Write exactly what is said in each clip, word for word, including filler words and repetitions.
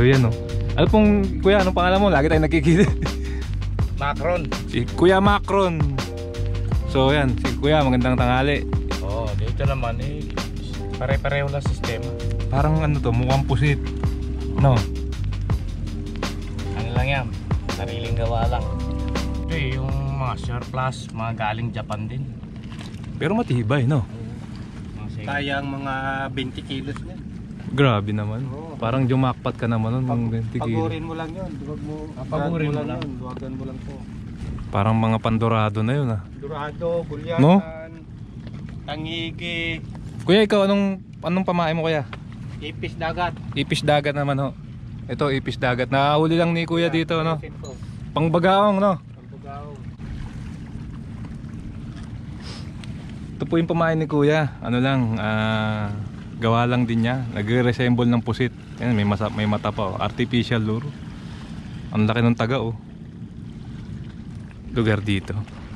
yan, oh. Ano pong, kuya, anong pangalan mo? Lagi tayong nagkikita. Macron. Si Kuya Macron. So yan, si Kuya, magandang tanghali. Oo, oh, dito naman eh, pare-pareho lang sistema. Parang ano to, mukhang pusit. No? Ano lang yan, sariling gawa lang. Ito eh, yung mga surplus, mga galing Japan din. Pero matibay, no? Kayang mga twenty kilos niya. Grabe naman. Oo. Parang jumakpat ka naman nun. Pag, twenty kilos. pagurin mo lang yun. Duwag mo, Pagurin mo mo lang lang. yun. Duwagan mo lang po. Parang mga pandorado na yun, ah. Dorado, gulyasan, No? tangigi, Kuya, ikaw anong anong pamain mo, kuya? ipis dagat. Ipis dagat naman, ho. Ito, ipis dagat. Nakahuli lang ni Kuya dito, no? Pangbagaong, no? Pambagaong. Ito po yung pamain ni Kuya. Ano lang, ah, gawa lang din niya. Nagre-resemble ng pusit. Yan, may, masa, may mata pa, oh. Artificial lure. Ang laki ng taga, oh. Lugar dito.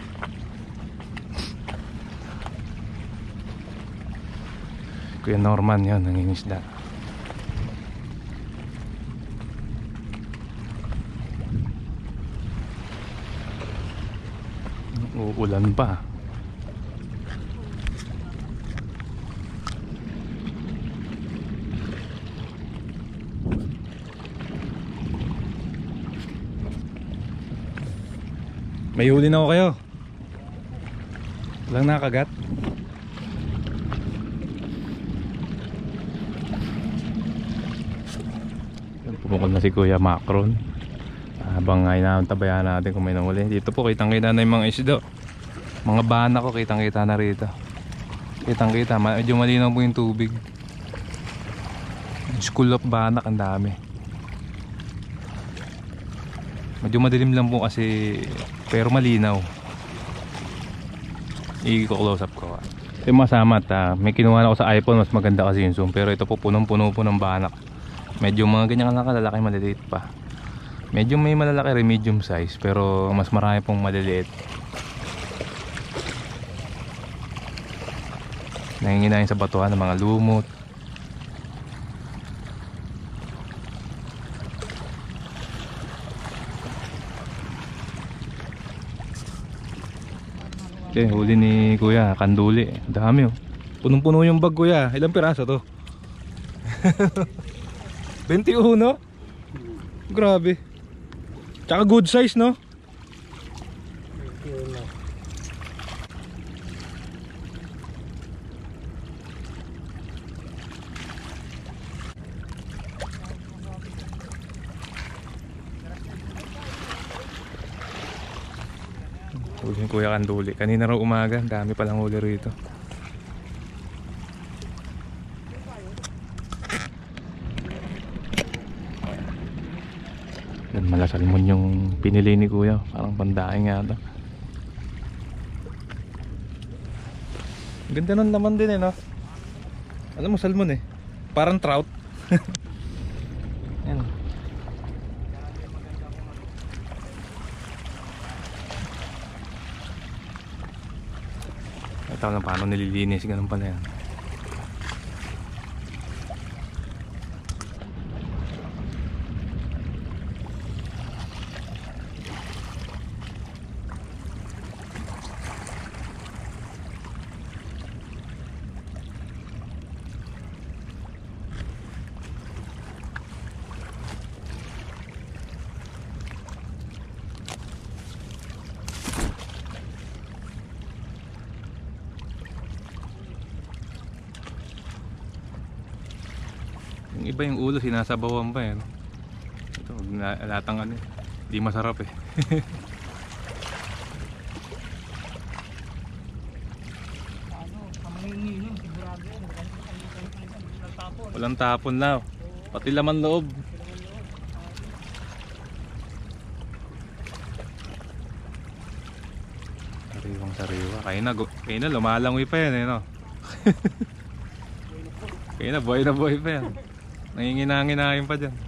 Kuya Norman yun, nangingisda. Uulan pa. May huli na ako kayo. Walang nakagat. Pumukol na si Kuya Macron. Habang ngayon na tabayan natin kung may nahuli. Dito po kitang kita na yung mga isdo. Mga bana ko kitang kita na rito. Kitang kita, medyo malinaw po yung tubig. School of banak, ang dami. Medyo madilim lang po kasi, pero malinaw. I-close up ko. Ito yung masamat, ha. May kinuha na ako sa iPhone, mas maganda kasi yung zoom. Pero ito po punong-puno po ng banak. Medyo mga ganyan lang kalalaki, maliliit pa. Medyo may malalaki rin, medium size, pero mas marami pong maliliit. Nanginginain sa batuhan ng mga lumot. Okay, huli ni Kuya, kanduli. Dami, oh. Punong-puno yung bag, Kuya. Ilang piraso to? twenty-one? Grabe. Tsaka good size, no? Huli yung Kuya kanduli. Kanina raw umaga, dami palang huli rito. Dan malasalmon yung pinili ni Kuya. Parang pandaing nga ito. Ganda nun naman din, eh, no? Alam mo, salmon, eh. Parang trout. Yan. Ito lang paano nililinis. Ganun pala yan. Yung iba yung ulo sinasabawan pa, eh. Ito, latang ano, hindi masarap, eh. Walang tapon na, pati laman loob. Sariwang sariwa. Kaya na, kaya na lumalangoy pa yan, eh, no? Kaya na, buhay na buhay pa yan. Nanginginanginahin pa dyan.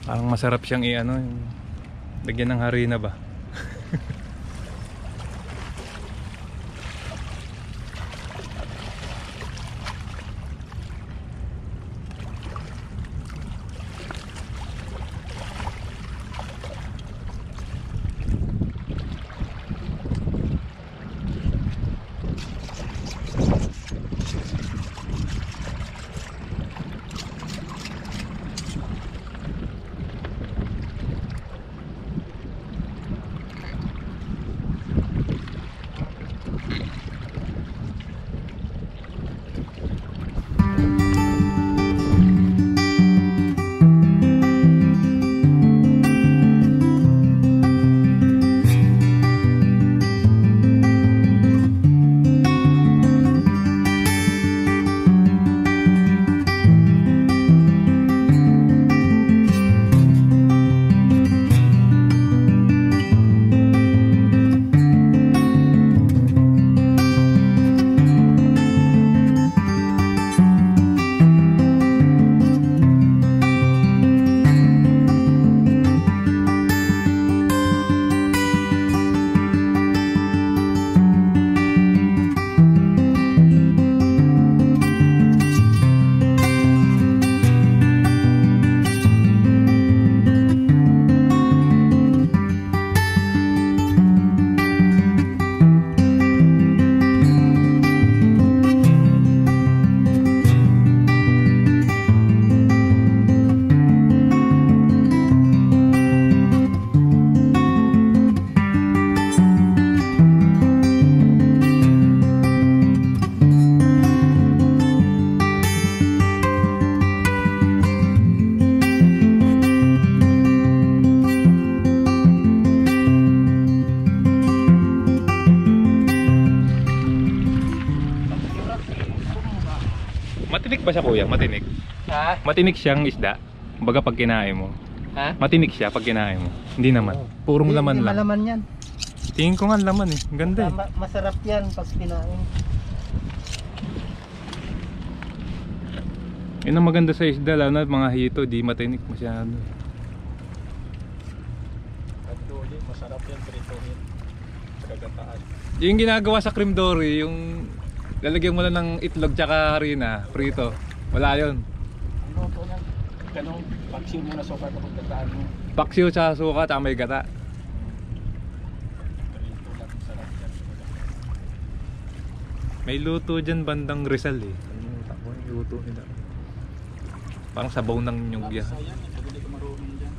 Parang masarap siyang i-ano, yung lagyan ng harina ba. Matinik ba siya kuya? Matinik? Ha? Matinik siyang isda? Baga pag kinain mo. Ha? Matinik siya pag kinain mo? Hindi naman. Purong Hindi- laman hindi lang. malaman yan. Tingin ko nga laman eh. Ganda eh. Ma- masarap yan pag kinain. Yun ang maganda sa isda, lalo na mga hito, di matinik masyado. Masarap yan, pritohin. Kagataan. Yung ginagawa sa cream dory, yung lalagyan mo lang ng itlog tsaka harina, prito. Wala yun. Ano ito yan? Ganun, paksiw mo na soka kapag gataan mo. Paksiw tsaka suka tsaka may gata. Prito lang, sarap yan. May luto dyan bandang Rizal eh. Ano yung takbo yung luto nila? Parang sabaw ng nyug yan. Sayang, pag hindi ka marunong dyan.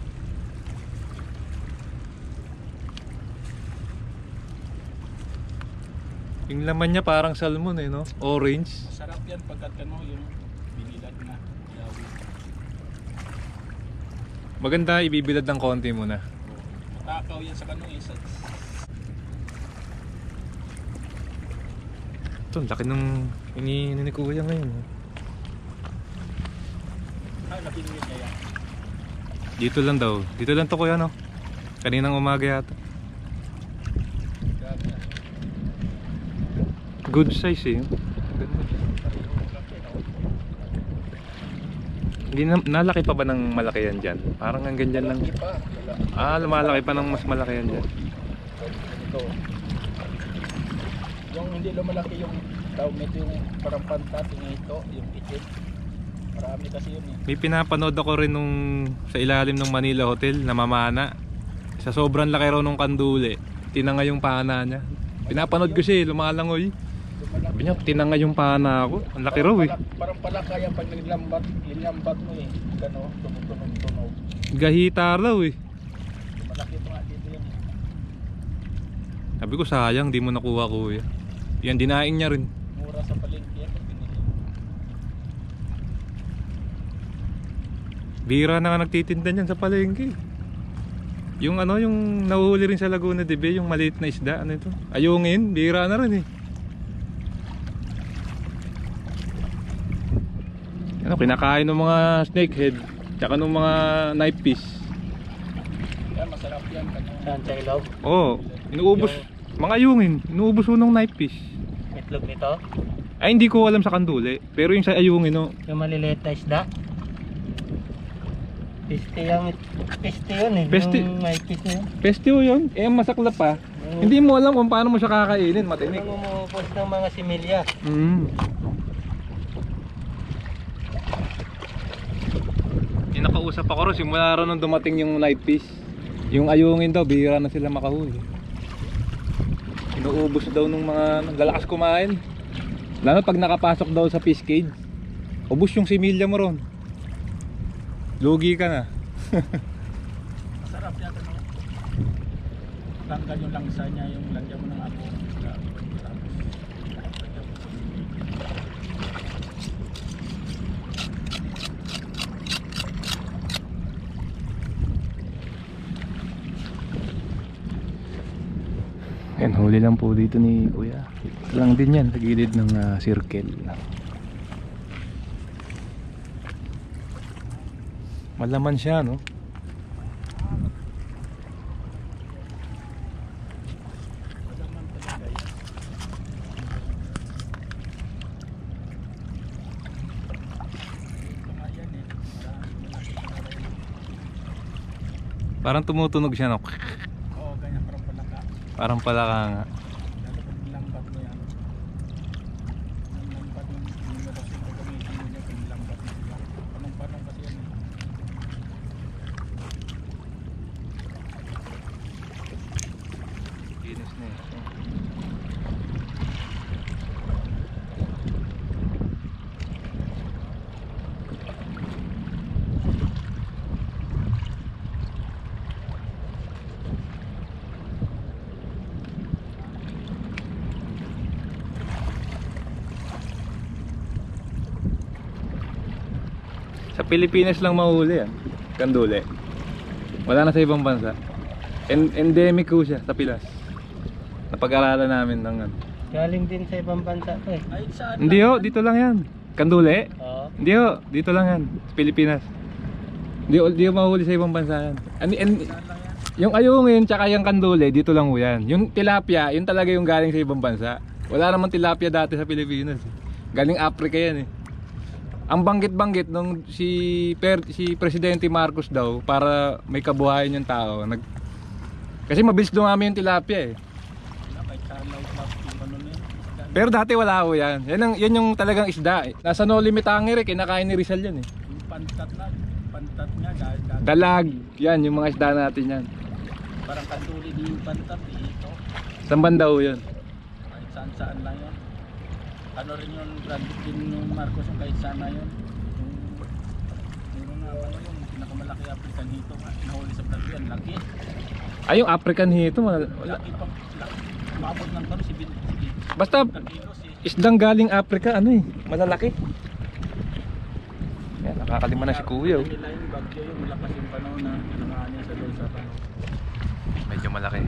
Yung laman niya parang salmon eh, no? Orange. Masarap yan pagkat ano, yung binilad na. Yawi. Maganda ibibilad ng konti muna. Matakaw yan sa kano eh. Sa... Ito, laki ng hinihingi ni kuya ngayon. Ay, nabinulit niya yan. Dito lang daw. Dito lang to kuya, no? Kaninang umaga yata. Grabe. Good size eh. Hindi na, nalaki pa ba ng malaki yan dyan? Parang ang ganyan lang. Hindi pa. Wala. Ah, lumalaki pa ng mas malaki yan dyan. Ito. Yung hindi lumalaki yung tawag nito yung parang pantat, yung ito, yung itim. Marami kasi yun eh. May pinapanood ako rin nung sa ilalim ng Manila Hotel na mamana. Sa sobrang laki raw nung kandule, tinanga yung pana niya. Pinapanood ko siya eh, lumalangoy. Sabi niya, tinanga yung pana ako. Ang laki raw eh. Parang pala kaya pag naglambat, linlambat mo eh. Gano, tunog-tunog-tunog. Gahita raw eh. Malaki ito nga dito yun eh. Sabi ko sayang, di mo nakuha kuya. Yan, dinaing niya rin. Mura sa palengke yan pag binili. Bira na nga nagtitinda niyan sa palengke. Yung ano, yung nahuhuli rin sa Laguna de Bay, yung maliit na isda, ano ito? Ayungin, bira na rin eh. Ano, kinakain ng mga snakehead, tsaka ng mga knife fish. Yan, masarap yan. Saan sa ilaw? Oo, inuubos, mga ayungin, inuubos unong knife fish. Itlog nito? Ay, hindi ko alam sa kandule, pero yung sa ayungin, no, Yung maliliit na isda? Piste yan. Piste yun eh. Piste? Yung may piste yun. Pestio yun. Eh, masaklap pa. Mm. Hindi mo alam kung paano mo siya kakainin. Matinik. Ano umupos ng mga similya. Mm. Yung nakausap ako rin, simula rin nung dumating yung night fish. Yung ayungin daw, bihira na sila makahuli. Inuubos daw nung mga nagalakas kumain. Lalo pag nakapasok daw sa fish cage, ubos yung similya mo ron. Lugi ka na. Masarap yata no? Tanggal yung langsa niya, yung lagyan mo ng abo. Tapos lagyan mo sa Yan, huli lang po dito ni Kuya. Ito lang din yan, sa gilid ng uh, circle. Malaman siya, no? Malaman talaga yan. Ito nga yan eh. Parang tumutunog siya, no? Oo, ganyan parang palaka. Parang palaka nga. Lalo pag lambat mo yan. Ang lambat mo, hindi mo kasi gagamitin mo niya kung lambat mo sila. Panong-panong kasi yan eh. Linis na eh. Sa Pilipinas lang mahuli yan, kandule. Wala na sa ibang bansa. En endemic ko siya sa Pilas. Napag-aralan namin ng ano. Galing din sa ibang bansa to eh. Ay, saan Hindi lang ho, yan? dito lang yan. Kandule? Oo. Hindi ho, dito lang yan. Sa Pilipinas. Hindi ho, di ho mahuli sa ibang bansa yan. And, and, Saan lang yan? yung ayungin tsaka yung kandule, dito lang ho yan. Yung tilapia, yun talaga yung galing sa ibang bansa. Wala namang tilapia dati sa Pilipinas. eh. Galing Africa yan eh. Ang banggit-banggit nung si per, si Presidente Marcos daw para may kabuhayan yung tao. Nag, kasi mabilis dumami yung tilapia eh. Wala, kahit saan lang yung ano na yun. Isda. Pero dati wala ho yan. Yan, ang, yan yung talagang isda eh. Nasa Noli Me Tangere, kinakain ni Rizal yan eh. Yung pantat na, pantat nga, dahil dahil- Dalag, yan yung mga isda natin yan. parang kanduli din yung pantat eh, ito. Saan banda ho yun? Kahit saan saan lang yun. Ano rin yung graduate din ng Marcos yung kahit saan na yun. Yung, yung nga ano yung pinakamalaki African hito nga, nahuli sa vlog yan, laki. Ay, yung African hito. Wala, wala. Laki pang, laki. Maabot ng taro si Bin, si Basta Kakilos eh. isdang galing Africa, ano eh, malalaki. Yan, nakakalima na si Kuya. Oh. Nila yung bagyo yung lakas yung panahon na nanganin sa doon sa panahon. Medyo malaki.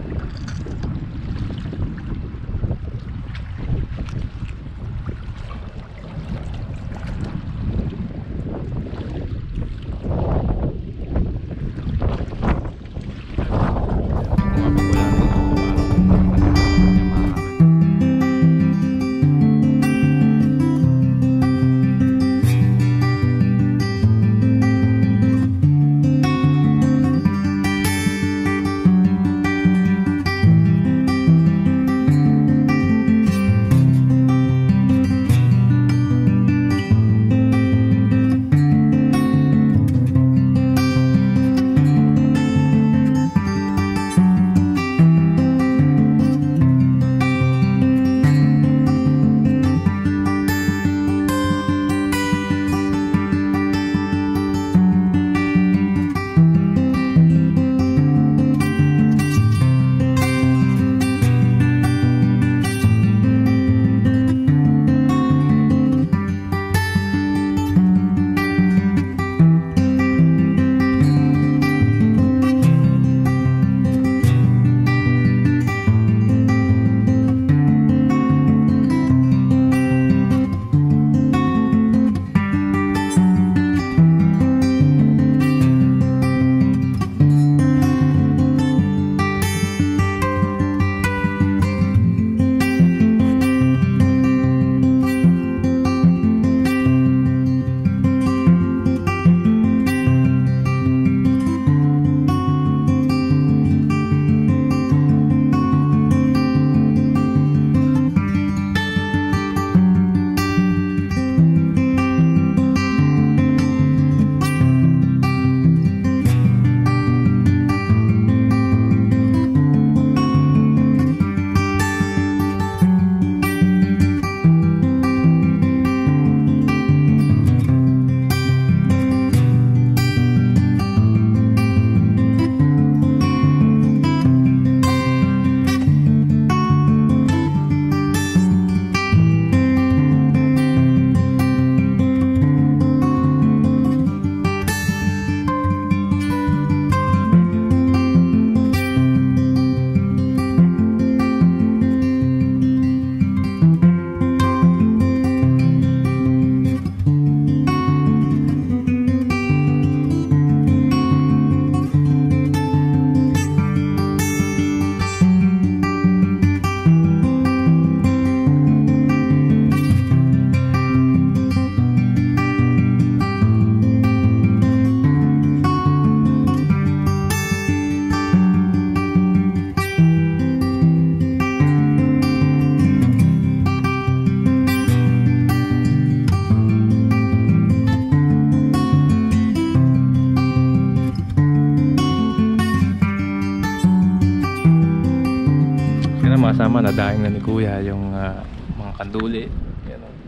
Ayun mga sama, nadaing na ni kuya yung ah, mga kanduli. Yan, oh.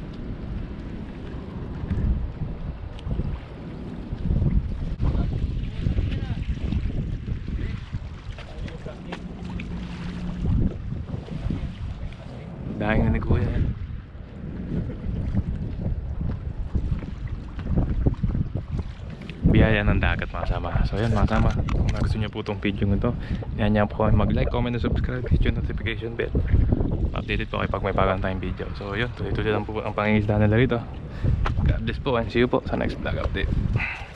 Daing na ni kuya. Biyaya ng dagat mga sama. So yan mga sama, kung gusto nyo po itong video nito, yan yan po kami mag like, comment, and subscribe, hit yung notification bell. Updated po kayo pag may bagong tayong video. So yun, tuloy-tuloy lang po ang pangingisda nila rito. God bless po and see you po sa next vlog update.